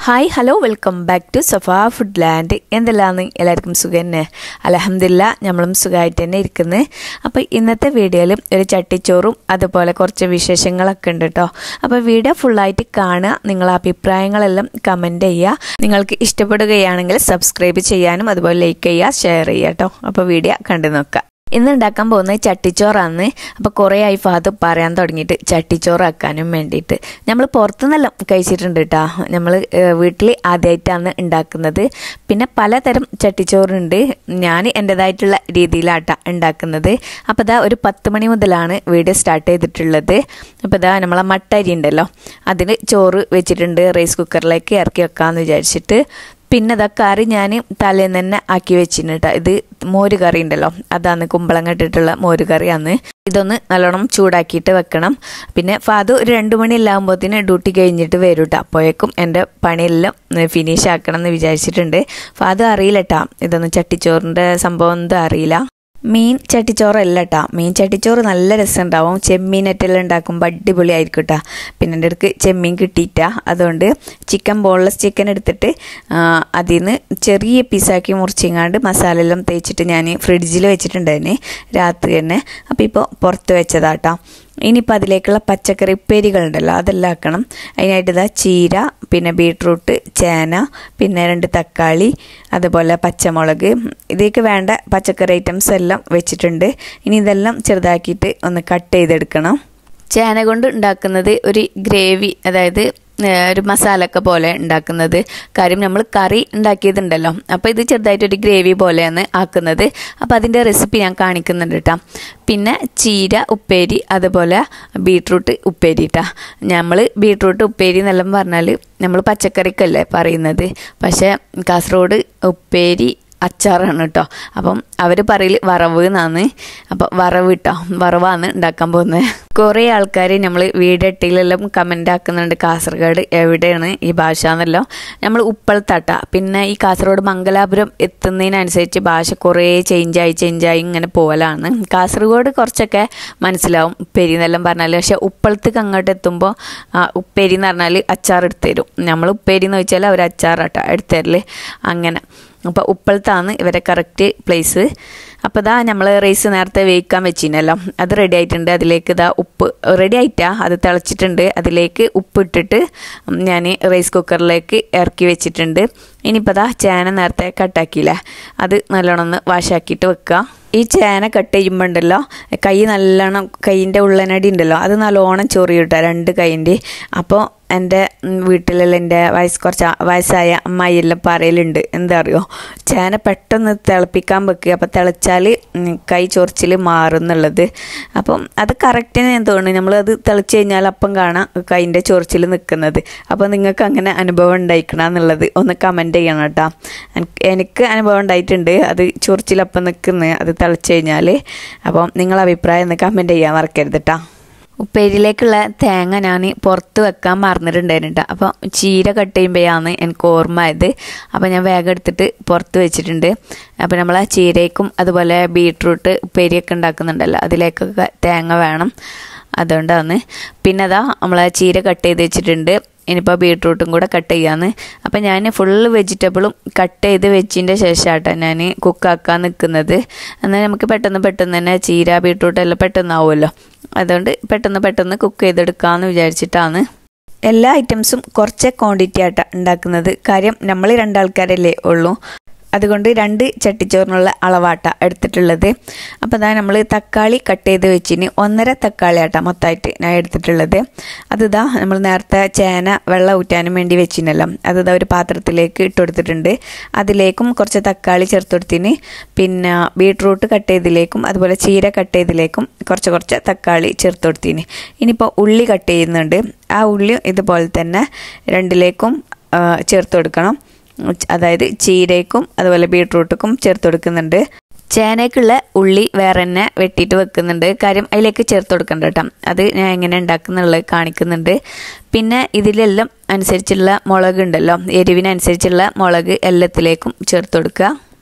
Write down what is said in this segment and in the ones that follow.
Hi hello welcome back to Safa food land. എന്തെല്ലാന്ന് എല്ലാവർക്കും സുഖം തന്നെ? അൽഹംദുലില്ലാഹ് നമ്മളും സുഖമായിട്ട് തന്നെ ഇരിക്കുന്നത്. അപ്പോൾ ഇന്നത്തെ വീഡിയോയിൽ ഒരു ചട്ടിച്ചോറും അതുപോലെ കുറച്ച് വിശേഷങ്ങളൊക്കെ ഉണ്ട് കേട്ടോ. അപ്പോൾ വീഡിയോ ഫുള്ളായിട്ട് കാണുക, നിങ്ങളെ അഭിപ്രായങ്ങളെല്ലാം കമൻറ്റ് ചെയ്യുക. നിങ്ങൾക്ക് ഇഷ്ടപ്പെടുകയാണെങ്കിൽ സബ്സ്ക്രൈബ് ചെയ്യാനും അതുപോലെ ലൈക്ക് ചെയ്യുക, ഷെയർ ചെയ്യുക കേട്ടോ. അപ്പോൾ വീഡിയോ കണ്ടു നോക്കാം. ഇന്ന് ഉണ്ടാക്കാൻ പോകുന്നത് ചട്ടിച്ചോറാണ്. അപ്പോൾ കുറേ ആയി ഫാദർ പറയാൻ തുടങ്ങിയിട്ട് ചട്ടിച്ചോറാക്കാനും വേണ്ടിയിട്ട്. നമ്മൾ പുറത്തുനിന്നെല്ലാം കഴിച്ചിട്ടുണ്ട് കേട്ടോ. നമ്മൾ വീട്ടിൽ ആദ്യമായിട്ടാണ് ഉണ്ടാക്കുന്നത്. പിന്നെ പലതരം ചട്ടിച്ചോറുണ്ട്. ഞാൻ എൻ്റെതായിട്ടുള്ള രീതിയിലാട്ടാണ് ഉണ്ടാക്കുന്നത്. അപ്പോൾ ഇതാ ഒരു 10 മണി മുതലാണ് വീഡിയോ സ്റ്റാർട്ട് ചെയ്തിട്ടുള്ളത്. അപ്പോൾ ഇതാ നമ്മളെ മട്ടരി ഉണ്ടല്ലോ, അതിന് ചോറ് വെച്ചിട്ടുണ്ട്. റൈസ് കുക്കറിലേക്ക് ഇറക്കി വെക്കാമെന്ന് വിചാരിച്ചിട്ട്. പിന്നെ ഇതാ കറി ഞാൻ തലേന്ന് തന്നെ ആക്കി വെച്ചിട്ടുണ്ട് കേട്ടോ. ഇത് മോര് കറി ഉണ്ടല്ലോ, അതാണ് കുമ്പളങ്ങ ഇട്ടിട്ടുള്ള മോര് കറിയാണ്. ഇതൊന്ന് നല്ലോണം ചൂടാക്കിയിട്ട് വെക്കണം. പിന്നെ ഫാദർ ഒരു 2 മണിയെല്ലാകുമ്പോഴത്തേന് ഡ്യൂട്ടി കഴിഞ്ഞിട്ട് വരും കേട്ടോ. അപ്പോഴേക്കും എൻ്റെ പണിയെല്ലാം ഫിനിഷ് ആക്കണം എന്ന് വിചാരിച്ചിട്ടുണ്ട്. ഫാദർ അറിയില്ല കേട്ടോ, ഇതൊന്നും ചട്ടിച്ചോറിൻ്റെ സംഭവം ഒന്നും അറിയില്ല. മീൻ ചട്ടിച്ചോറല്ല കേട്ടോ. മീൻ ചട്ടിച്ചോറ് നല്ല രസമുണ്ടാവും. ചെമ്മീനെറ്റെല്ലാം ഉണ്ടാക്കുമ്പോൾ അടിപൊളിയായിരിക്കും കേട്ടോ. പിന്നെ എൻ്റെ അടുക്ക് ചെമ്മീൻ കിട്ടിയിട്ടാ, അതുകൊണ്ട് ബോൺലെസ് ചിക്കൻ എടുത്തിട്ട് അതിൽ നിന്ന് ചെറിയ പീസാക്കി മുറിച്ചിങ്ങാണ്ട് മസാല എല്ലാം തേച്ചിട്ട് ഞാൻ ഫ്രിഡ്ജിൽ വെച്ചിട്ടുണ്ടായിരുന്നു രാത്രി തന്നെ. അപ്പോൾ ഇപ്പോൾ പുറത്ത് വെച്ചതാട്ടോ. ഇനിയിപ്പോൾ അതിലേക്കുള്ള പച്ചക്കറി ഉപ്പേരികളുണ്ടല്ലോ, അതെല്ലാം ആക്കണം. അതിനായിട്ട് ഇതാ ചീര, പിന്നെ ബീട്രൂട്ട്, ചേന, പിന്നെ 2 തക്കാളി, അതുപോലെ പച്ചമുളക്, ഇതിലേക്ക് വേണ്ട പച്ചക്കറി ഐറ്റംസ് എല്ലാം വെച്ചിട്ടുണ്ട്. ഇനി ഇതെല്ലാം ചെറുതാക്കിയിട്ട് ഒന്ന് കട്ട് ചെയ്തെടുക്കണം. ചേന കൊണ്ട് ഉണ്ടാക്കുന്നത് ഒരു ഗ്രേവി, അതായത് ഒരു മസാലയൊക്കെ പോലെ ഉണ്ടാക്കുന്നത്. കാര്യം നമ്മൾ കറി ഉണ്ടാക്കിയതുണ്ടല്ലോ, അപ്പോൾ ഇത് ചെറുതായിട്ടൊരു ഗ്രേവി പോലെയാണ് ആക്കുന്നത്. അപ്പോൾ അതിൻ്റെ റെസിപ്പി ഞാൻ കാണിക്കുന്നുണ്ട് കേട്ടോ. പിന്നെ ചീര ഉപ്പേരി, അതുപോലെ ബീട്രൂട്ട് ഉപ്പേരി കേട്ടോ. നമ്മൾ ബീട്രൂട്ട് ഉപ്പേരി എന്നെല്ലാം പറഞ്ഞാൽ നമ്മൾ പച്ചക്കറിക്കല്ലേ പറയുന്നത്, പക്ഷേ കാസർഗോഡ് ഉപ്പേരി അച്ചാറാണ് കേട്ടോ. അപ്പം അവർ പറയൽ വറവ് എന്നാണ്. അപ്പം വറവ് കേട്ടോ, വറവാണ് ഉണ്ടാക്കാൻ പോകുന്നത്. കുറേ ആൾക്കാർ നമ്മൾ വീഡിയോ ഇട്ടിലെല്ലാം കമൻ്റ് ആക്കുന്നുണ്ട്, കാസർഗോഡ് എവിടെയാണ് ഈ ഭാഷ എന്നല്ലോ. നമ്മൾ ഉപ്പളത്താട്ട. പിന്നെ ഈ കാസർഗോഡ് മംഗലാപുരം എത്തുന്നതിനനുസരിച്ച് ഭാഷ കുറേ ചേഞ്ചായി ഇങ്ങനെ പോകലാണ്. കാസർഗോഡ് കുറച്ചൊക്കെ മനസ്സിലാവും ഉപ്പേരി എന്നെല്ലാം പറഞ്ഞാൽ, പക്ഷേ ഉപ്പളത്തേക്ക് അങ്ങോട്ട് എത്തുമ്പോൾ ഉപ്പേരി എന്ന് പറഞ്ഞാൽ അച്ചാർ എടുത്തു തരും. നമ്മൾ ഉപ്പേരി എന്ന് വെച്ചാൽ അവർ അച്ചാറാട്ടോ എടുത്തരല് അങ്ങനെ. അപ്പോൾ ഉപ്പളത്താണ് ഇവരെ കറക്റ്റ് പ്ലേസ്. അപ്പോൾ ഇതാ നമ്മൾ റൈസ് നേരത്തെ വേവിക്കാൻ വെച്ചിനല്ലോ, അത് റെഡി ആയിട്ടുണ്ട്. അതിലേക്ക് ഇതാ ഉപ്പ് റെഡി ആയിട്ടാ, അത് തിളച്ചിട്ടുണ്ട്. അതിലേക്ക് ഉപ്പ് ഇട്ടിട്ട് ഞാൻ റൈസ് കുക്കറിലേക്ക് ഇറക്കി വെച്ചിട്ടുണ്ട്. ഇനിയിപ്പോൾ ഇതാ ചേന നേരത്തെ കട്ടാക്കിയില്ലേ, അത് നല്ലോണം ഒന്ന് വാഷാക്കിയിട്ട് വെക്കുക. ഈ ചേന കട്ട് ചെയ്യുമ്പോൾ ഉണ്ടല്ലോ, കൈ നല്ലോണം, കൈയിൻ്റെ ഉള്ളനടി ഉണ്ടല്ലോ, അത് നല്ലോണം ചൊറിയിട്ടാ 2 കൈൻ്റെ. അപ്പോൾ എൻ്റെ വീട്ടിലെല്ലാം എൻ്റെ കുറച്ച് വയസ്സായ അമ്മായിയെല്ലാം പറയലുണ്ട്, എന്താ അറിയോ, ചേന പെട്ടെന്ന് തിളപ്പിക്കാൻ വെക്കുക, അപ്പോൾ തിളച്ചാൽ കൈ ചൊറിച്ചിൽ മാറും എന്നുള്ളത്. അപ്പം അത് കറക്റ്റിന് ഞാൻ തോന്നുന്നു. നമ്മളത് തിളച്ച് കഴിഞ്ഞാൽ അപ്പം കാണാം കൈൻ്റെ ചൊറിച്ചിൽ നിൽക്കുന്നത്. അപ്പോൾ നിങ്ങൾക്ക് അങ്ങനെ അനുഭവം ഉണ്ടായിക്കണം എന്നുള്ളത് ഒന്ന് കമൻറ്റ് ചെയ്യണം കേട്ടോ. എനിക്ക് അനുഭവം ഉണ്ടായിട്ടുണ്ട്, അത് ചൊറിച്ചിലപ്പം നിൽക്കുന്നത്, അത് തിളച്ച് കഴിഞ്ഞാൽ. അപ്പം നിങ്ങളെ അഭിപ്രായം ഒന്ന് കമൻറ്റ് ചെയ്യാൻ മറക്കരുത് കേട്ടോ. ഉപ്പേരിയിലേക്കുള്ള തേങ്ങ ഞാൻ പുറത്ത് വെക്കാൻ മറന്നിട്ടുണ്ടായിരുന്നു. അപ്പോൾ ചീര കട്ട് ചെയ്യുമ്പോഴാണ് എനിക്ക് ഓർമ്മ ആയത്. അപ്പോൾ ഞാൻ വേഗം എടുത്തിട്ട് പുറത്ത് വെച്ചിട്ടുണ്ട്. അപ്പോൾ നമ്മൾ ആ ചീരയ്ക്കും അതുപോലെ ബീട്രൂട്ട് ഉപ്പേരിയൊക്കെ ഉണ്ടാക്കുന്നുണ്ടല്ലോ, അതിലേക്കൊക്കെ തേങ്ങ വേണം, അതുകൊണ്ടാണ്. പിന്നെ അതാ നമ്മൾ ആ ചീര കട്ട് ചെയ്ത് വെച്ചിട്ടുണ്ട്. ഇനിയിപ്പോൾ ബീട്രൂട്ടും കൂടെ കട്ട് ചെയ്യാന്ന്. അപ്പം ഞാൻ ഫുള്ള് വെജിറ്റബിളും കട്ട് ചെയ്ത് വെച്ചതിൻ്റെ ശേഷമാട്ടോ ഞാൻ കുക്കാക്കാൻ നിൽക്കുന്നത്. എന്നാൽ നമുക്ക് പെട്ടെന്ന് തന്നെ ചീര ബീട്രൂട്ട് എല്ലാം പെട്ടെന്നാവുമല്ലോ, അതുകൊണ്ട് പെട്ടെന്ന് കുക്ക് ചെയ്തെടുക്കാമെന്ന് വിചാരിച്ചിട്ടാണ്. എല്ലാ ഐറ്റംസും കുറച്ച് ക്വാണ്ടിറ്റി ആയിട്ടാണ് ഉണ്ടാക്കുന്നത്. കാര്യം നമ്മൾ 2 ആൾക്കാരല്ലേ ഉള്ളൂ, അതുകൊണ്ട് 2 ചട്ടിച്ചോറിനുള്ള അളവാട്ട എടുത്തിട്ടുള്ളത്. അപ്പോൾ അതാ നമ്മൾ തക്കാളി കട്ട് ചെയ്ത് വെച്ചിന് 1.5 തക്കാളി ആട്ട മൊത്തമായിട്ട് ഞാൻ എടുത്തിട്ടുള്ളത്. അതിതാ നമ്മൾ നേരത്തെ ചേന വെള്ളം ഊറ്റാനും വേണ്ടി വെച്ചിനല്ലോ, അതിതാ ഒരു പാത്രത്തിലേക്ക് ഇട്ട് കൊടുത്തിട്ടുണ്ട്. അതിലേക്കും കുറച്ച് തക്കാളി ചേർത്ത് കൊടുത്തിന്. പിന്നെ ബീട്രൂട്ട് കട്ട് ചെയ്തതിലേക്കും അതുപോലെ ചീര കട്ട് ചെയ്തതിലേക്കും കുറച്ച് തക്കാളി ചേർത്ത് കൊടുത്തിന്. ഇനിയിപ്പോൾ ഉള്ളി കട്ട് ചെയ്യുന്നുണ്ട്. ആ ഉള്ളി ഇതുപോലെ തന്നെ 2ലേക്കും ചേർത്ത് കൊടുക്കണം. അതായത് ചീരയ്ക്കും അതുപോലെ ബീട്രൂട്ടുക്കും ചേർത്ത് കൊടുക്കുന്നുണ്ട്. ചേനയ്ക്കുള്ള ഉള്ളി വേറെ തന്നെ വെട്ടിയിട്ട് വെക്കുന്നുണ്ട്. കാര്യം അതിലേക്ക് ചേർത്ത് കൊടുക്കണ്ട കേട്ടോ, അത് ഞാൻ എങ്ങനെ ഉണ്ടാക്കുന്നുള്ളത് കാണിക്കുന്നുണ്ട്. പിന്നെ ഇതിലെല്ലാം അനുസരിച്ചുള്ള മുളക് ഉണ്ടല്ലോ, എരിവിനനുസരിച്ചുള്ള മുളക് എല്ലാത്തിലേക്കും ചേർത്ത് കൊടുക്കുക.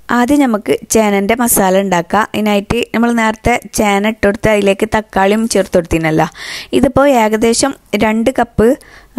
ആദ്യം നമുക്ക് ചേനൻ്റെ മസാല ഉണ്ടാക്കാം. ഇതിനായിട്ട് നമ്മൾ നേരത്തെ ചേന ഇട്ടുകൊടുത്ത് അതിലേക്ക് തക്കാളിയും ചേർത്ത് കൊടുത്തിനല്ല. ഇതിപ്പോൾ ഏകദേശം 2 കപ്പ്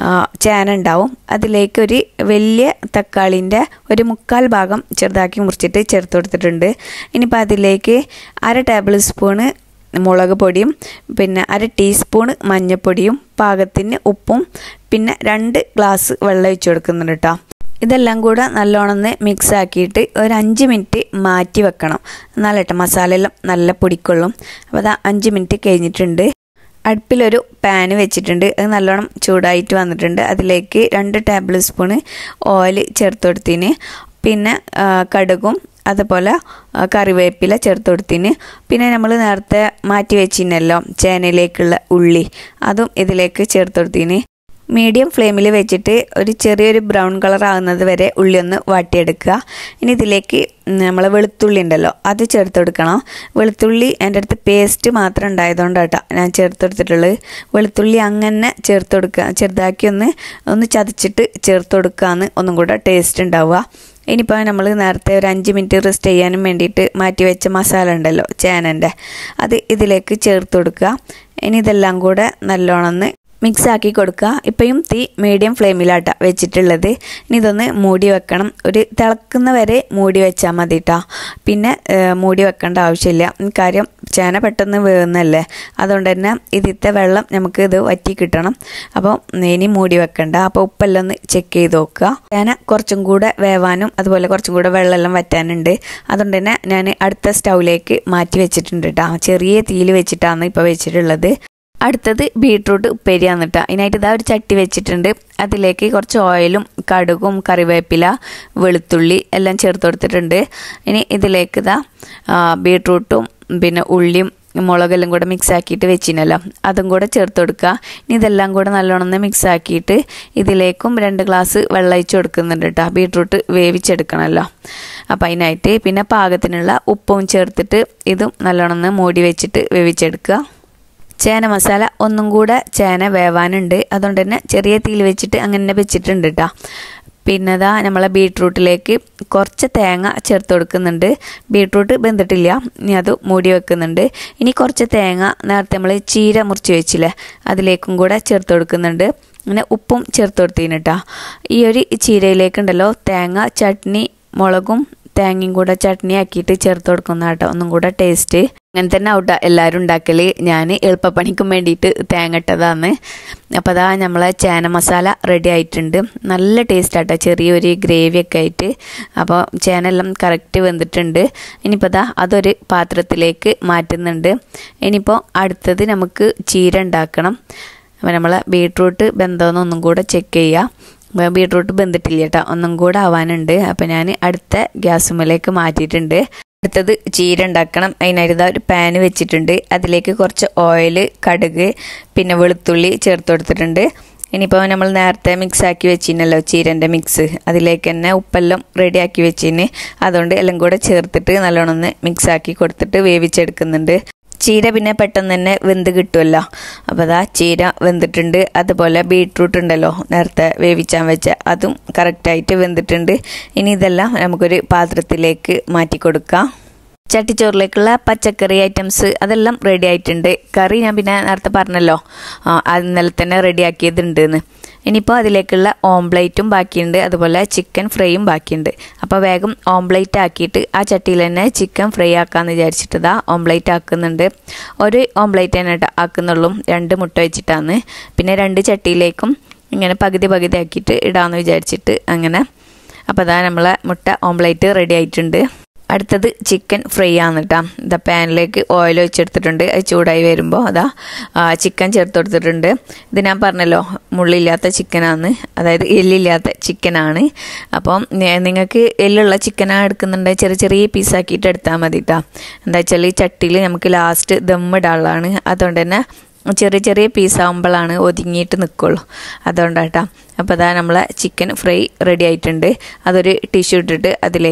ചേന ഉണ്ടാവും. അതിലേക്ക് ഒരു വലിയ തക്കാളിൻ്റെ ഒരു 1/4 ഭാഗം ചെറുതാക്കി മുറിച്ചിട്ട് ചേർത്ത് കൊടുത്തിട്ടുണ്ട്. ഇനിയിപ്പോൾ അതിലേക്ക് 1/2 ടേബിൾ സ്പൂണ് മുളക് പൊടിയും പിന്നെ 1/2 ടീസ്പൂൺ മഞ്ഞൾപ്പൊടിയും പാകത്തിന് ഉപ്പും പിന്നെ 2 ഗ്ലാസ് വെള്ളം ഒഴിച്ച് കൊടുക്കുന്നുണ്ട് കേട്ടോ. ഇതെല്ലാം കൂടെ നല്ലോണം മിക്സ് ആക്കിയിട്ട് ഒരു 5 മിനിറ്റ് മാറ്റി വെക്കണം. എന്നാലും കേട്ടോ മസാല എല്ലാം നല്ല പൊടിക്കൊള്ളും. അപ്പോൾ അത് 5 മിനിറ്റ് കഴിഞ്ഞിട്ടുണ്ട്. അടുപ്പിലൊരു പാന് വെച്ചിട്ടുണ്ട്. അത് നല്ലോണം ചൂടായിട്ട് വന്നിട്ടുണ്ട്. അതിലേക്ക് 2 ടേബിൾ സ്പൂണ് ഓയിൽ ചേർത്ത് കൊടുത്തിന്. പിന്നെ കടുകും അതുപോലെ കറിവേപ്പില ചേർത്ത് കൊടുത്തിന്. പിന്നെ നമ്മൾ നേരത്തെ മാറ്റി വെച്ചിരുന്നല്ലോ ചേനയിലേക്കുള്ള ഉള്ളി, അതും ഇതിലേക്ക് ചേർത്ത് കൊടുത്തിന്. മീഡിയം ഫ്ലെയിമിൽ വെച്ചിട്ട് ഒരു ചെറിയൊരു ബ്രൗൺ കളർ ആകുന്നത് വരെ ഉള്ളി ഒന്ന് വാട്ടിയെടുക്കുക. ഇനി ഇതിലേക്ക് നമ്മൾ വെളുത്തുള്ളി ഉണ്ടല്ലോ അത് ചേർത്ത് കൊടുക്കണം. വെളുത്തുള്ളി എൻ്റെ അടുത്ത് പേസ്റ്റ് മാത്രം ഉണ്ടായതുകൊണ്ടാട്ടോ ഞാൻ ചേർത്ത് കൊടുത്തിട്ടുള്ളത്. വെളുത്തുള്ളി അങ്ങനെ ചേർത്ത് കൊടുക്കുക, ചെറുതാക്കി ഒന്ന് ചതച്ചിട്ട് ചേർത്ത് കൊടുക്കുകയെന്ന് ഒന്നും കൂടെ ടേസ്റ്റ് ഉണ്ടാവുക. ഇനിയിപ്പോൾ നമ്മൾ നേരത്തെ ഒരു 5 മിനിറ്റ് റെസ്റ്റ് ചെയ്യാനും വേണ്ടിയിട്ട് മാറ്റി വെച്ച മസാല ഉണ്ടല്ലോ ചേനൻ്റെ, അത് ഇതിലേക്ക് ചേർത്ത് കൊടുക്കുക. ഇനി ഇതെല്ലാം കൂടെ നല്ലോണം മിക്സ് ആക്കി കൊടുക്കുക. ഇപ്പോഴും തീ മീഡിയം ഫ്ലെയിമിലാട്ടാ വെച്ചിട്ടുള്ളത്. ഇനി ഇതൊന്ന് മൂടി വെക്കണം. ഒരു തിളക്കുന്ന വരെ മൂടി വെച്ചാൽ മതി കേട്ടോ. പിന്നെ മൂടി വെക്കേണ്ട ആവശ്യമില്ല. കാര്യം ചേന പെട്ടെന്ന് വേവുന്നല്ലേ, അതുകൊണ്ട് തന്നെ ഇതിത്തെ വെള്ളം നമുക്ക് ഇത് വറ്റി കിട്ടണം. അപ്പോൾ ഇനി മൂടി വെക്കണ്ട. അപ്പോൾ ഉപ്പെല്ലാം ഒന്ന് ചെക്ക് ചെയ്ത് നോക്കുക. ചേന കുറച്ചും കൂടെ വേവാനും അതുപോലെ കുറച്ചും കൂടെ വെള്ളമെല്ലാം വറ്റാനുണ്ട്. അതുകൊണ്ട് തന്നെ ഞാൻ അടുത്ത സ്റ്റൗവിലേക്ക് മാറ്റി വെച്ചിട്ടുണ്ട് കേട്ടോ. ചെറിയ തീയിൽ വെച്ചിട്ടാണ് ഇപ്പോൾ വെച്ചിട്ടുള്ളത്. അടുത്തത് ബീട്രൂട്ട് ഉപ്പേരിയാണ് കേട്ടോ. ഇതിനായിട്ട് ഇതാ ഒരു ചട്ടി വെച്ചിട്ടുണ്ട്. അതിലേക്ക് കുറച്ച് ഓയിലും കടുകും കറിവേപ്പില വെളുത്തുള്ളി എല്ലാം ചേർത്ത് കൊടുത്തിട്ടുണ്ട്. ഇനി ഇതിലേക്ക് ഇതാ ബീട്രൂട്ടും പിന്നെ ഉള്ളിയും മുളകെല്ലാം കൂടെ മിക്സ് ആക്കിയിട്ട് വെച്ചിനല്ലോ അതും കൂടെ ചേർത്ത് കൊടുക്കുക. ഇനി ഇതെല്ലാം കൂടെ നല്ലോണം മിക്സ് ആക്കിയിട്ട് ഇതിലേക്കും 2 ഗ്ലാസ് വെള്ളം ഒഴിച്ച് കൊടുക്കുന്നുണ്ട് കേട്ടോ. ബീട്രൂട്ട് വേവിച്ചെടുക്കണമല്ലോ. അപ്പം അതിനായിട്ട് പിന്നെ പാകത്തിനുള്ള ഉപ്പും ചേർത്തിട്ട് ഇതും നല്ലോണം മൂടി വെച്ചിട്ട് വേവിച്ചെടുക്കുക. ചേന മസാല ഒന്നും കൂടെ ചേന വേവാനുണ്ട്. അതുകൊണ്ട് തന്നെ ചെറിയ തീയിൽ വെച്ചിട്ട് അങ്ങനെ വെച്ചിട്ടുണ്ട് കേട്ടോ. പിന്നെ അതാ നമ്മളെ ബീട്രൂട്ടിലേക്ക് കുറച്ച് തേങ്ങ ചേർത്ത് കൊടുക്കുന്നുണ്ട്. ബീട്രൂട്ട് വെന്തിട്ടില്ല, ഇനി അത് മൂടി വെക്കുന്നുണ്ട്. ഇനി കുറച്ച് തേങ്ങ നേരത്തെ നമ്മൾ ചീര മുറിച്ച് വെച്ചില്ലേ അതിലേക്കും കൂടെ ചേർത്ത് കൊടുക്കുന്നുണ്ട്. അങ്ങനെ ഉപ്പും ചേർത്ത് കൊടുത്തിന് കേട്ടോ. ഈ ഒരു ചീരയിലേക്കുണ്ടല്ലോ തേങ്ങ ചട്നി മുളകും തേങ്ങയും കൂടെ ചട്നി ആക്കിയിട്ട് ചേർത്ത് കൊടുക്കുന്ന കേട്ടോ ഒന്നും കൂടെ ടേസ്റ്റ്. അങ്ങനെ തന്നെ ഔട്ടാ എല്ലാവരും ഉണ്ടാക്കൽ. ഞാൻ എളുപ്പപ്പണിക്കും വേണ്ടിയിട്ട് തേങ്ങ ഇട്ടതാണ്. അപ്പോൾ അതാ നമ്മളെ ചേന മസാല റെഡി ആയിട്ടുണ്ട്. നല്ല ടേസ്റ്റ് ആട്ടോ, ചെറിയൊരു ഗ്രേവിയൊക്കെ ആയിട്ട്. അപ്പോൾ ചേന എല്ലാം കറക്റ്റ് വെന്തിട്ടുണ്ട്. ഇനിയിപ്പോൾ അതാ അതൊരു പാത്രത്തിലേക്ക് മാറ്റുന്നുണ്ട്. ഇനിയിപ്പോൾ അടുത്തത് നമുക്ക് ചീര ഉണ്ടാക്കണം. അപ്പോൾ നമ്മൾ ബീട്രൂട്ട് ബന്ധമെന്ന് ഒന്നും കൂടെ ചെക്ക് ചെയ്യുക. ബീട്രൂട്ട് ബന്ധിട്ടില്ല കേട്ടോ, ഒന്നും കൂടെ ആവാനുണ്ട്. അപ്പോൾ ഞാൻ അടുത്ത ഗ്യാസുമ്മലേക്ക് മാറ്റിയിട്ടുണ്ട്. അടുത്തത് ചീര ഉണ്ടാക്കണം. അതിനായിട്ട് ഒരു പാന് വെച്ചിട്ടുണ്ട്. അതിലേക്ക് കുറച്ച് ഓയിൽ കടുക് പിന്നെ വെളുത്തുള്ളി ചേർത്ത് കൊടുത്തിട്ടുണ്ട്. ഇനിയിപ്പോൾ നമ്മൾ നേരത്തെ മിക്സ് ആക്കി വെച്ചിരുന്നല്ലോ ചീരൻ്റെ മിക്സ്, അതിലേക്ക് തന്നെ ഉപ്പെല്ലാം റെഡി ആക്കി വെച്ചിന്. അതുകൊണ്ട് എല്ലാം കൂടെ ചേർത്തിട്ട് നല്ലോണം മിക്സ് ആക്കി കൊടുത്തിട്ട് വേവിച്ചെടുക്കുന്നുണ്ട്. ചീര പിന്നെ പെട്ടെന്ന് തന്നെ വെന്ത് കിട്ടുമല്ലോ. അപ്പോൾ അതാ ചീര വെന്തിട്ടുണ്ട്. അതുപോലെ ബീട്രൂട്ട് ഉണ്ടല്ലോ നേരത്തെ വേവിച്ചാൻ വെച്ച അതും കറക്റ്റായിട്ട് വെന്തിട്ടുണ്ട്. ഇനി ഇതെല്ലാം നമുക്കൊരു പാത്രത്തിലേക്ക് മാറ്റി കൊടുക്കാം. ചട്ടിച്ചോറിലേക്കുള്ള പച്ചക്കറി ഐറ്റംസ് അതെല്ലാം റെഡി ആയിട്ടുണ്ട്. കറി ഞാൻ പിന്നെ നേരത്തെ പറഞ്ഞല്ലോ ഇന്നലെ തന്നെ റെഡിയാക്കിയതുണ്ടെന്ന്. ഇനിയിപ്പോൾ അതിലേക്കുള്ള ഓംപ്ലേറ്റും ബാക്കിയുണ്ട്, അതുപോലെ ചിക്കൻ ഫ്രൈയും ബാക്കിയുണ്ട്. അപ്പോൾ വേഗം ഓംപ്ലേറ്റ് ആക്കിയിട്ട് ആ ചട്ടിയിൽ തന്നെ ചിക്കൻ ഫ്രൈ ആക്കാമെന്ന് വിചാരിച്ചിട്ട് ഓംപ്ലേറ്റ് ആക്കുന്നുണ്ട്. ഒരു ഓംപ്ലേറ്റ് തന്നെ ആക്കുന്നുള്ളൂ, 2 മുട്ട വെച്ചിട്ടാണ്. പിന്നെ 2 ചട്ടിയിലേക്കും ഇങ്ങനെ പകുതി ആക്കിയിട്ട് ഇടാമെന്ന് വിചാരിച്ചിട്ട് അങ്ങനെ. അപ്പോൾ അതാ നമ്മളെ മുട്ട ഓംപ്ലേറ്റ് റെഡി ആയിട്ടുണ്ട്. അടുത്തത് ചിക്കൻ ഫ്രൈ ആണ് കേട്ടോ. ഇതാ പാനിലേക്ക് ഓയിൽ ഒഴിച്ചെടുത്തിട്ടുണ്ട്. അത് ചൂടായി വരുമ്പോൾ അതാ ചിക്കൻ ചേർത്ത് കൊടുത്തിട്ടുണ്ട്. ഇത് ഞാൻ പറഞ്ഞല്ലോ മുള്ളില്ലാത്ത ചിക്കനാണ്, അതായത് എല്ലില്ലാത്ത ചിക്കനാണ്. അപ്പം നിങ്ങൾക്ക് എല്ലുള്ള ചിക്കനാണ് എടുക്കുന്നുണ്ടെങ്കിൽ ചെറിയ ചെറിയ പീസാക്കിയിട്ട് എടുത്താൽ മതി കേട്ടോ. എന്താ വെച്ചാൽ ഈ ചട്ടിയിൽ നമുക്ക് ലാസ്റ്റ് ദമ്മിടാനുള്ളതാണ്. അതുകൊണ്ട് തന്നെ ചെറിയ ചെറിയ പീസാകുമ്പോഴാണ് ഒതുങ്ങിയിട്ട് നിൽക്കുള്ളൂ, അതുകൊണ്ടാട്ടോ. അപ്പോൾ അതാ നമ്മളെ ചിക്കൻ ഫ്രൈ റെഡി ആയിട്ടുണ്ട്. അതൊരു ടിഷ്യൂ ഇട്ടിട്ട് അതിലേക്ക്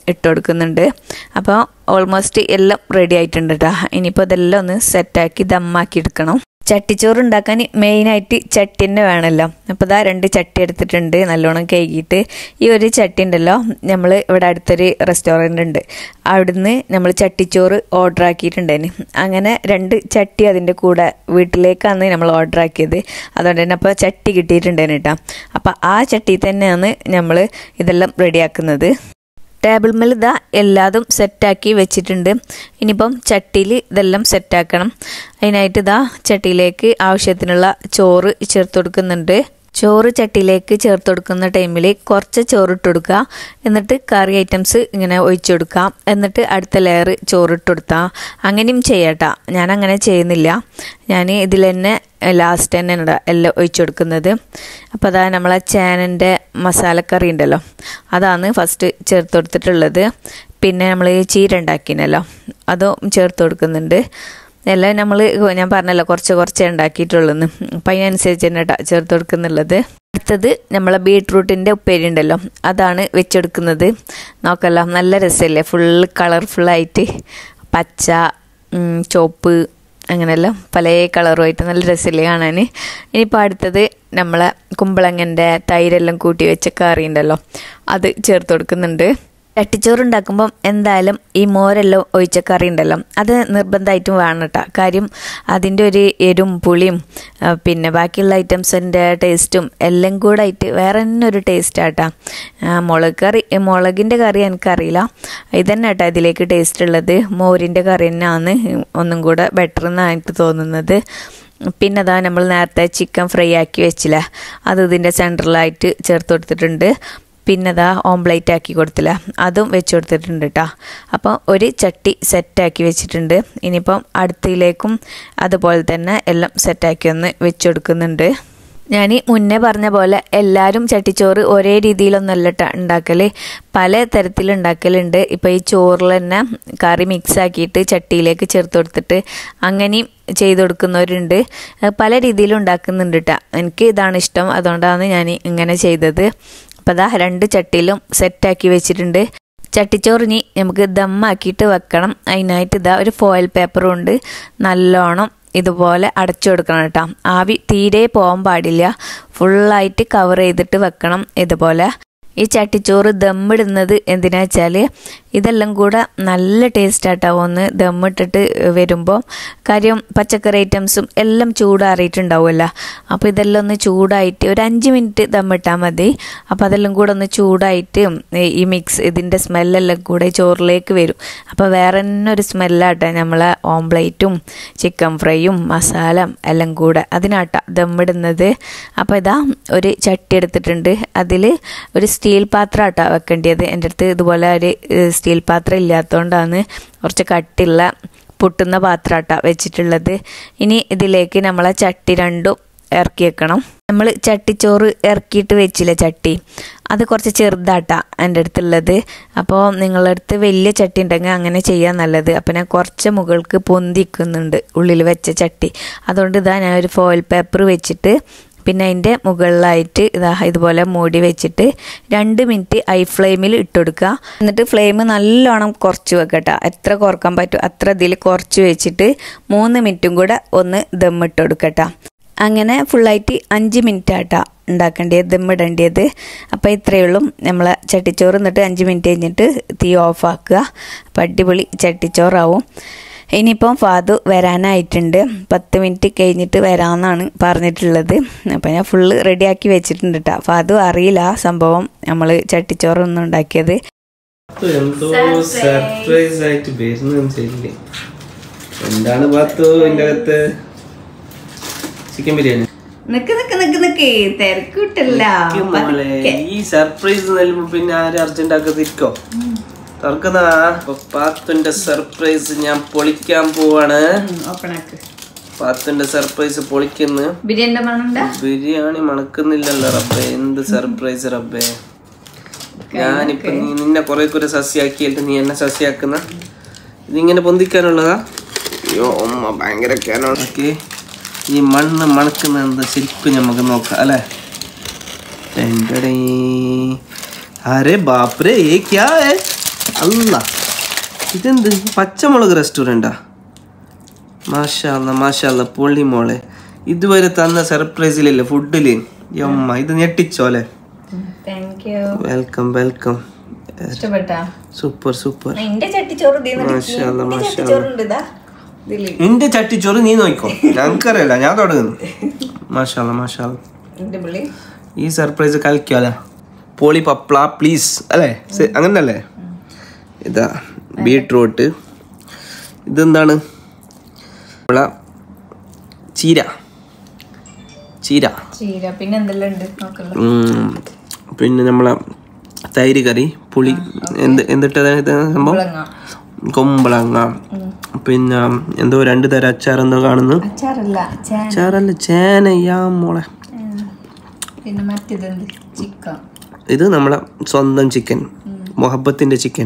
ഇട്ട് കൊടുക്കുന്നുണ്ട്. അപ്പോൾ ഓൾമോസ്റ്റ് എല്ലാം റെഡി ആയിട്ടുണ്ട് കേട്ടോ. ഇനിയിപ്പോൾ ഇതെല്ലാം ഒന്ന് സെറ്റാക്കി ദമ്മാക്കി എടുക്കണം. ചട്ടിച്ചോറ് ഉണ്ടാക്കാൻ മെയിനായിട്ട് ചട്ടി തന്നെ വേണമല്ലോ. അപ്പോൾ ഇതാ 2 ചട്ടി എടുത്തിട്ടുണ്ട്, നല്ലോണം കഴുകിയിട്ട്. ഈ ഒരു ചട്ടി ഉണ്ടല്ലോ, നമ്മൾ ഇവിടെ അടുത്തൊരു റെസ്റ്റോറൻ്റ് ഉണ്ട്, അവിടുന്ന് നമ്മൾ ചട്ടിച്ചോറ് ഓർഡർ ആക്കിയിട്ടുണ്ടായിന്. അങ്ങനെ 2 ചട്ടി അതിൻ്റെ കൂടെ വീട്ടിലേക്കാണ് നമ്മൾ ഓർഡർ ആക്കിയത്. അതുകൊണ്ട് തന്നെ അപ്പോൾ ചട്ടി കിട്ടിയിട്ടുണ്ടായിന് കേട്ടോ. അപ്പോൾ ആ ചട്ടി തന്നെയാണ് നമ്മൾ ഇതെല്ലാം റെഡിയാക്കുന്നത്. ടേബിൾ മേൽ ഇതാ എല്ലാതും സെറ്റാക്കി വെച്ചിട്ടുണ്ട്. ഇനിയിപ്പം ചട്ടിയിൽ ഇതെല്ലാം സെറ്റാക്കണം. അതിനായിട്ട് ഇതാ ചട്ടിയിലേക്ക് ആവശ്യത്തിനുള്ള ചോറ് ചേർത്ത് കൊടുക്കുന്നുണ്ട്. ചോറ് ചട്ടിയിലേക്ക് ചേർത്ത് കൊടുക്കുന്ന ടൈമിൽ കുറച്ച് ചോറിട്ട് കൊടുക്കുക, എന്നിട്ട് കറി ഐറ്റംസ് ഇങ്ങനെ ഒഴിച്ചു കൊടുക്കാം, എന്നിട്ട് അടുത്ത ലെയർ ചോറിട്ട് കൊടുത്താൽ അങ്ങനെയും ചെയ്യാട്ടോ. ഞാൻ അങ്ങനെ ചെയ്യുന്നില്ല, ഞാൻ ഇതിൽ തന്നെ ലാസ്റ്റ് തന്നെ എല്ലാം ഒഴിച്ചു കൊടുക്കുന്നത്. അപ്പോൾ അതാ നമ്മളെ ചേനൻ്റെ മസാലക്കറി ഉണ്ടല്ലോ, അതാണ് ഫസ്റ്റ് ചേർത്ത് കൊടുത്തിട്ടുള്ളത്. പിന്നെ നമ്മൾ ചീര ഉണ്ടാക്കിനല്ലോ, അതും ചേർത്ത് കൊടുക്കുന്നുണ്ട്. എല്ലാം ഞാൻ പറഞ്ഞല്ലോ കുറച്ച് ഉണ്ടാക്കിയിട്ടുള്ളൂ. അപ്പം അതിനനുസരിച്ച് തന്നെ ചേർത്ത് കൊടുക്കുന്നുള്ളത്. അടുത്തത് നമ്മളെ ബീട്രൂട്ടിൻ്റെ ഉപ്പേരി ഉണ്ടല്ലോ, അതാണ് വെച്ചെടുക്കുന്നത്. നോക്കല്ലോ, നല്ല രസമല്ലേ, ഫുള്ള് കളർഫുള്ളായിട്ട് പച്ച, ചുവപ്പ്, അങ്ങനെയെല്ലാം പല കളറുമായിട്ട് നല്ല രസമല്ലേ കാണാൻ. ഇനിയിപ്പോൾ അടുത്തത് നമ്മളെ കുമ്പളങ്ങൻ്റെ തൈരെല്ലാം കൂട്ടി വെച്ച കറി ഉണ്ടല്ലോ, അത് ചേർത്ത് കൊടുക്കുന്നുണ്ട്. ചട്ടിച്ചോറ് ഉണ്ടാക്കുമ്പം എന്തായാലും ഈ മോരെല്ലാം ഒഴിച്ച കറി ഉണ്ടല്ലോ, അത് നിർബന്ധമായിട്ടും വേണം കേട്ടോ. കാര്യം അതിൻ്റെ ഒരു എരും പുളിയും പിന്നെ ബാക്കിയുള്ള ഐറ്റംസിൻ്റെ ടേസ്റ്റും എല്ലാം കൂടെ ആയിട്ട് വേറെ തന്നെ ഒരു ടേസ്റ്റാട്ടോ. മുളകിൻ്റെ കറി എനിക്കറിയില്ല, ഇതന്നെ കേട്ടോ ഇതിലേക്ക് ടേസ്റ്റ് ഉള്ളത്. മോരിൻ്റെ കറി തന്നെയാണ് ഒന്നും കൂടെ ബെറ്റർ എന്നായിട്ട് തോന്നുന്നത്. പിന്നെ അതാ നമ്മൾ നേരത്തെ ചിക്കൻ ഫ്രൈ ആക്കി വെച്ചില്ല, അത് ഇതിൻ്റെ സെൻറ്ററിലായിട്ട് ചേർത്ത് കൊടുത്തിട്ടുണ്ട്. പിന്നെ അതാ ഓംപ്ലേറ്റ് ആക്കി കൊടുത്തില്ല, അതും വെച്ച് കൊടുത്തിട്ടുണ്ട് കേട്ടോ. അപ്പോൾ ഒരു ചട്ടി സെറ്റാക്കി വെച്ചിട്ടുണ്ട്. ഇനിയിപ്പം അടുത്തയിലേക്കും അതുപോലെ തന്നെ എല്ലാം സെറ്റാക്കി ഒന്ന് വെച്ച് കൊടുക്കുന്നുണ്ട്. ഞാൻ മുന്നേ പറഞ്ഞ പോലെ എല്ലാവരും ചട്ടിച്ചോറ് ഒരേ രീതിയിലൊന്നുമല്ല ഉണ്ടാക്കൽ, പല തരത്തിലുണ്ടാക്കലുണ്ട്. ഇപ്പോൾ ഈ ചോറിൽ തന്നെ കറി മിക്സ് ആക്കിയിട്ട് ചട്ടിയിലേക്ക് ചേർത്ത് കൊടുത്തിട്ട് അങ്ങനെയും ചെയ്ത് കൊടുക്കുന്നവരുണ്ട്. പല രീതിയിലും ഉണ്ടാക്കുന്നുണ്ട് കേട്ടോ. എനിക്ക് ഇതാണ് ഇഷ്ടം, അതുകൊണ്ടാണ് ഞാൻ ഇങ്ങനെ ചെയ്തത്. അപ്പോൾ അതാ 2 ചട്ടിയിലും സെറ്റാക്കി വെച്ചിട്ടുണ്ട്. ചട്ടിച്ചോറിനി നമുക്ക് ദമ്മാക്കിയിട്ട് വെക്കണം. അതിനായിട്ട് ഇതാ ഒരു ഫോയിൽ പേപ്പർ കൊണ്ട് നല്ലോണം ഇതുപോലെ അടച്ചു കൊടുക്കണം കേട്ടോ. ആവി തീരെ പോകാൻ പാടില്ല, ഫുള്ളായിട്ട് കവർ ചെയ്തിട്ട് വെക്കണം ഇതുപോലെ. ഈ ചട്ടിച്ചോറ് ദമ്മിടുന്നത് എന്തിനാ വെച്ചാൽ ഇതെല്ലാം കൂടെ നല്ല ടേസ്റ്റായിട്ടോ ഒന്ന് ദമ്മിട്ടിട്ട് വരുമ്പോൾ. കാര്യം പച്ചക്കറി ഐറ്റംസും എല്ലാം ചൂടാറിയിട്ടുണ്ടാവുമല്ലോ, അപ്പോൾ ഇതെല്ലാം ഒന്ന് ചൂടായിട്ട് ഒരു 5 മിനിറ്റ് ദമ്മിട്ടാൽ മതി. അപ്പോൾ അതെല്ലാം കൂടെ ഒന്ന് ചൂടായിട്ട് ഈ ഇതിൻ്റെ സ്മെല്ലെല്ലാം കൂടെ ചോറിലേക്ക് വരും. അപ്പോൾ വേറെ തന്നെ ഒരു സ്മെല്ലാട്ടോ നമ്മളെ ഓംപ്ലേറ്റും ചിക്കൻ ഫ്രൈയും മസാല എല്ലാം കൂടെ അതിനാട്ടോ ദമ്മിടുന്നത്. അപ്പോൾ ഇതാ ഒരു ചട്ടി എടുത്തിട്ടുണ്ട്, അതിൽ ഒരു സ്റ്റീൽ പാത്രം ആട്ടോ വെക്കേണ്ടത്. എൻ്റെ അടുത്ത് ഇതുപോലെ ഒരു സ്റ്റീൽ പാത്രം ഇല്ലാത്തതുകൊണ്ടാണ് കുറച്ച് കട്ടിയുള്ള പൊട്ടുന്ന പാത്രം ആട്ടോ വെച്ചിട്ടുള്ളത്. ഇനി ഇതിലേക്ക് നമ്മളെ ചട്ടി 2 ഇറക്കി വെക്കണം. നമ്മൾ ചട്ടിച്ചോറ് ഇറക്കിയിട്ട് വെച്ചില്ല ചട്ടി, അത് കുറച്ച് ചെറുതാട്ടാ എൻ്റെ അടുത്തുള്ളത്. അപ്പോൾ നിങ്ങളുടെ അടുത്ത് വലിയ ചട്ടി ഉണ്ടെങ്കിൽ അങ്ങനെ ചെയ്യാൻ നല്ലത്. അപ്പോൾ ഞാൻ കുറച്ച് മുകൾക്ക് പൊന്തിക്കുന്നുണ്ട് ഉള്ളിൽ വെച്ച ചട്ടി, അതുകൊണ്ട് ഇതാ ഞാൻ ഒരു ഫോയിൽ പേപ്പർ വെച്ചിട്ട് പിന്നെ അതിൻ്റെ മുകളിലായിട്ട് ഇതുപോലെ മൂടി വെച്ചിട്ട് 2 മിനിറ്റ് ഹൈ ഫ്ലെയിമിൽ ഇട്ട് കൊടുക്കുക. എന്നിട്ട് ഫ്ലെയിം നല്ലോണം കുറച്ച് വെക്കട്ടോ, എത്ര കുറക്കാൻ പറ്റും അത്ര ഇതിൽ കുറച്ച് വെച്ചിട്ട് 3 മിനിറ്റും കൂടെ ഒന്ന് ദമ്മിട്ട് കൊടുക്കട്ടോ. അങ്ങനെ ഫുള്ളായിട്ട് 5 മിനിറ്റ് ആട്ടാ ഉണ്ടാക്കേണ്ടത്, ദമ്മിടേണ്ടത്. അപ്പോൾ ഇത്രയേ ഉള്ളൂ നമ്മളെ ചട്ടിച്ചോറ്. എന്നിട്ട് 5 മിനിറ്റ് കഴിഞ്ഞിട്ട് തീ ഓഫാക്കുക. അപ്പോൾ അടിപൊളി ചട്ടിച്ചോറാവും. ഇനിയിപ്പം ഫാദു വരാനായിട്ടുണ്ട്, 10 മിനിറ്റ് കഴിഞ്ഞിട്ട് വരാമെന്നാണ് പറഞ്ഞിട്ടുള്ളത്. അപ്പം ഞാൻ ഫുള്ള് റെഡിയാക്കി വെച്ചിട്ടുണ്ട് കേട്ടോ. ഫാദു അറിയില്ല സംഭവം നമ്മൾ ചട്ടിച്ചോറൊന്നും ഉണ്ടാക്കിയത്. എന്തോ സർപ്രൈസ് ആയിട്ട് വരുന്നില്ലേ? എന്താണ് പാത്തു ഇതിൻ്റെ അകത്ത്? ചിക്കൻ ബിരിയാണി. ഈ സർപ്രൈസ് നൽകുമ്പോ പിന്നെ ആരും അർജന്റ് ആക്കത്തിരിക്കോ? തുറക്കുന്ന പാത്തുന്റെ സർപ്രൈസ് ഞാൻ പൊളിക്കാൻ പോവാണ്. പാത്തുന്റെ സർപ്രൈസ് പൊളിക്കുന്നു. ബിരിയാണി മണക്കുന്നില്ലല്ലോ റബ്ബേ, എന്ത് സർപ്രൈസ് റബ്ബേ. ഞാനിപ്പൊ നിന്നെ കുറെ സസ്യാക്കിയിട്ട് നീ എന്നെ സസ്യാക്കുന്ന ഇതിങ്ങനെ പൊന്തിക്കാനുള്ളതാ? അയ്യോ അമ്മ ഭയങ്കര ഓക്കെ. ഈ മണ്ണ് മണക്കുന്ന എന്താ ശരിക്കും നമുക്ക് നോക്കാം അല്ലേ? अरे बाप रे ये क्या है? അല്ല ഇതെന്ത് പച്ചമുളക് റെസ്റ്റോറൻറ്റാ? മാഷാല്ല പൊള്ളി മോളെ. ഇതുവരെ തന്ന സർപ്രൈസിലല്ലേ ഫുഡില്. യമ്മ ഇത് ഞെട്ടിച്ചോലെ. Welcome welcome. Super super. എന്റെ ചട്ടിച്ചോറ് നീ നോക്കോ, ഞങ്ങൾക്കറിയില്ല, ഞാൻ തുടങ്ങുന്നു. മാഷാല്ല. ഈ സർപ്രൈസ് കളിക്കാല. പോളി പപ്ല പ്ലീസ് അല്ലേ, അങ്ങനല്ലേ? ഇതാ ബീട്രൂട്ട്. ഇതെന്താണ്? ചീര. പിന്നെ നമ്മളെ തൈര് കറി, പുളി, എന്തിട്ടതാണ് സംഭവം? കുമ്പളങ്ങ. പിന്നെ എന്തോ 2 തരം അച്ചാർ എന്തോ കാണുന്നു. അച്ചാറല്ല, ചേനയാ മോളെ. ഇത് നമ്മളെ സ്വന്തം ചിക്കൻ, മൊഹബത്തിന്റെ ചിക്കൻ.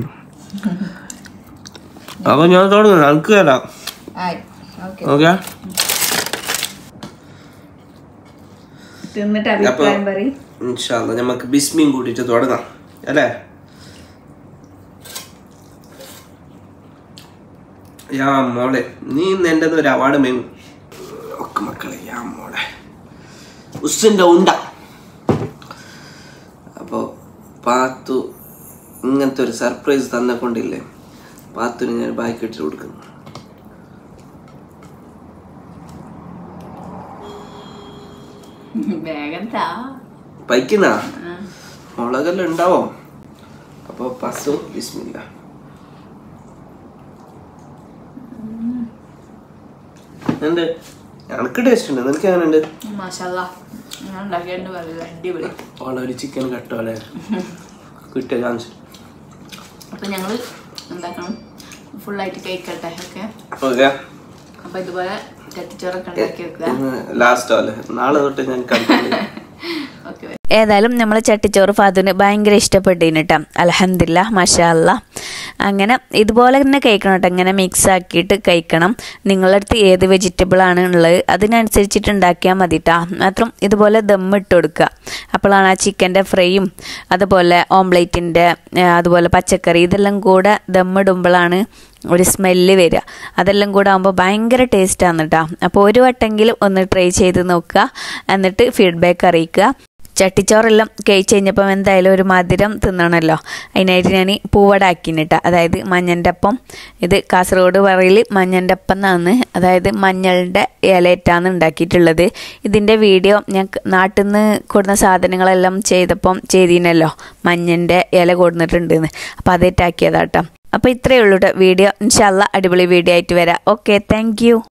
അപ്പൊ ഞാൻ തുടങ്ങുന്നു, നമുക്ക് തരാം. ഓക്കെ, നമുക്ക് ബിസ്മിയും കൂട്ടിട്ട് തുടങ്ങാം അല്ലേ? യാ മോളെ, നീ ഇന്ന് എൻ്റെ ഒരു അവാർഡ് മേങ്ങും ഒക്കെ മക്കളെ. യാ മോളെ, ഉസ്സിൻ്റെ ഉണ്ട. അപ്പോൾ പാത്തു ഇങ്ങനത്തെ ഒരു സർപ്രൈസ് തന്നെ കൊണ്ടില്ലേ, പാത്തുന് ഞാൻ ബാക്കി ഇട്ടിട്ട് കൊടുക്കുന്നു. പൈക്കുന്ന മുളകെല്ലാം ഉണ്ടാവോ? അപ്പൊ പസു ബിസ്മില്ല. ഉണ്ട്, എനിക്ക് ടേസ്റ്റ് ഉണ്ട്. നിനക്ക് എങ്ങനെയുണ്ട്? ഒരു ചിക്കൻ കട്ടോലെ കിട്ടിയ ചാൻസ്. അപ്പൊ ഞങ്ങള് എന്താക്കണം, ഫുള്ളായിട്ട് കഴിക്കട്ടെ. ഓക്കെ, അപ്പൊ ഇതുപോലെ ചട്ടിച്ചോറൊക്കെ ഉണ്ടാക്കി വെക്കുക. ലാസ്റ്റ് അല്ലേ, നാളെ തൊട്ട് ഞാൻ കണ്ടിട്ടില്ല. ഏതായാലും നമ്മൾ ചട്ടിച്ചോറ് ഫാദുന് ഭയങ്കര ഇഷ്ടപ്പെട്ടീന് കേട്ടോ. അൽഹംദുലില്ലാ, മാഷാ അല്ലാ. അങ്ങനെ ഇതുപോലെ തന്നെ കഴിക്കണം കേട്ടോ. ഇങ്ങനെ മിക്സ് ആക്കിയിട്ട് കഴിക്കണം. നിങ്ങളുടെ അടുത്ത് ഏത് വെജിറ്റബിൾ ആണ് ഉള്ളത് അതിനനുസരിച്ചിട്ട് ഉണ്ടാക്കിയാൽ മതി കേട്ടോ. മാത്രം ഇതുപോലെ ദമ്മിട്ട് കൊടുക്കുക. അപ്പോഴാണ് ആ ചിക്കൻ്റെ ഫ്രൈയും അതുപോലെ ഓംലേറ്റിൻ്റെ അതുപോലെ പച്ചക്കറി ഇതെല്ലാം കൂടെ ദമ്മിടുമ്പോഴാണ് ഒരു സ്മെല്ല് വരിക. അതെല്ലാം കൂടെ ആകുമ്പോൾ ഭയങ്കര ടേസ്റ്റാണ് കേട്ടോ. അപ്പോൾ ഒരു വട്ടെങ്കിലും ഒന്ന് ട്രൈ ചെയ്ത് നോക്കുക, എന്നിട്ട് ഫീഡ്ബാക്ക് അറിയിക്കുക. ചട്ടിച്ചോറെല്ലാം കഴിച്ച് കഴിഞ്ഞപ്പം എന്തായാലും ഒരു മധുരം തിന്നണമല്ലോ. അതിനായിട്ട് ഞാൻ പൂവട ആക്കിനിട്ടാ, അതായത് മഞ്ഞൻ്റെ അപ്പം. ഇത് കാസർഗോഡ് പറയിൽ മഞ്ഞൻ്റെ അപ്പം എന്നാണ്, അതായത് മഞ്ഞളുടെ ഇലയിട്ടാണ് ഉണ്ടാക്കിയിട്ടുള്ളത്. ഇതിൻ്റെ വീഡിയോ ഞാൻ നാട്ടിൽ നിന്ന് കൊടുന്ന സാധനങ്ങളെല്ലാം ചെയ്തീനല്ലോ, മഞ്ഞൻ്റെ ഇല കൊടുത്തിട്ടുണ്ടെന്ന്. അപ്പോൾ അതേറ്റാക്കിയതാട്ടോ. അപ്പോൾ ഇത്രയേ ഉള്ളൂ കേട്ടോ വീഡിയോ. ഇൻഷാ അല്ലാ അടിപൊളി വീഡിയോ ആയിട്ട് വരാം. Okay, thank U.